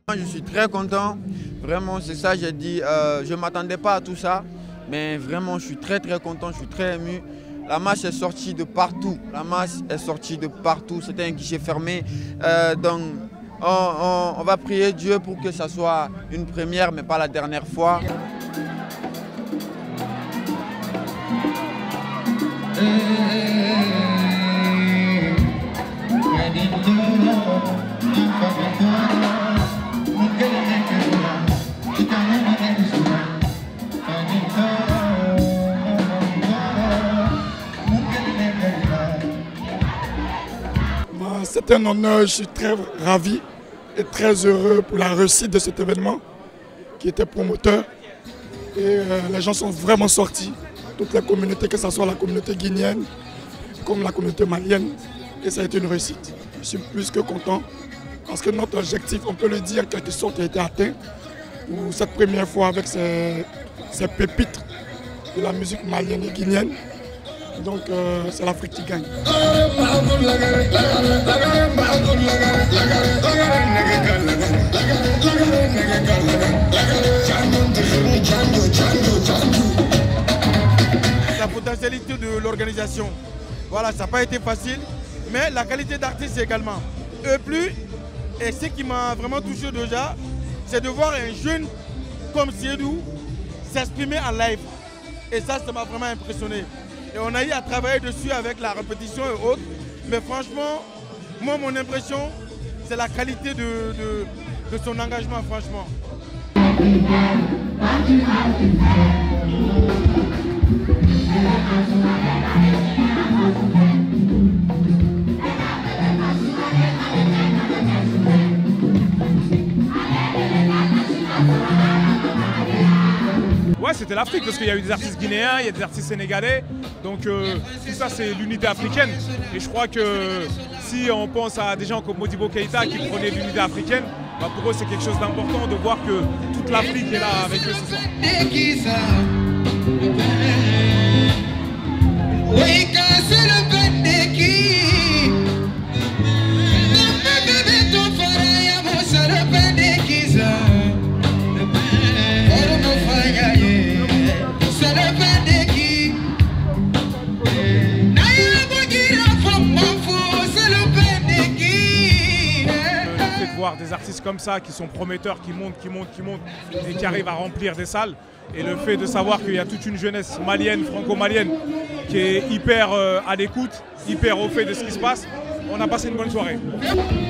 Je suis très content, vraiment c'est ça j'ai dit, je ne m'attendais pas à tout ça, mais vraiment je suis très content, je suis très ému. La marche est sortie de partout, c'était un guichet fermé, donc on va prier Dieu pour que ça soit une première mais pas la dernière fois. C'est un honneur, je suis très ravi et très heureux pour la réussite de cet événement qui était promoteur. Et les gens sont vraiment sortis, toutes les communautés, que ce soit la communauté guinéenne comme la communauté malienne. Et ça a été une réussite. Je suis plus que content parce que notre objectif, on peut le dire, en quelque sorte, a été atteint pour cette première fois avec ces pépites de la musique malienne et guinéenne. Donc c'est l'Afrique qui gagne. La potentialité de l'organisation, voilà, ça n'a pas été facile, mais la qualité d'artiste également. Et ce qui m'a vraiment touché déjà, c'est de voir un jeune comme Siedou s'exprimer en live. Et ça m'a vraiment impressionné. Et on a eu à travailler dessus avec la répétition et autres. Mais franchement, moi, mon impression, c'est la qualité de son engagement, franchement. Ouais, c'était l'Afrique parce qu'il y a eu des artistes guinéens, il y a des artistes sénégalais. Donc tout ça, c'est l'unité africaine. Et je crois que si on pense à des gens comme Modibo Keïta qui prenaient l'unité africaine, bah pour eux, c'est quelque chose d'important de voir que toute l'Afrique est là avec eux ce soir. Voir des artistes comme ça qui sont prometteurs, qui montent et qui arrivent à remplir des salles. Et le fait de savoir qu'il y a toute une jeunesse malienne, franco-malienne qui est hyper à l'écoute, hyper au fait de ce qui se passe, on a passé une bonne soirée.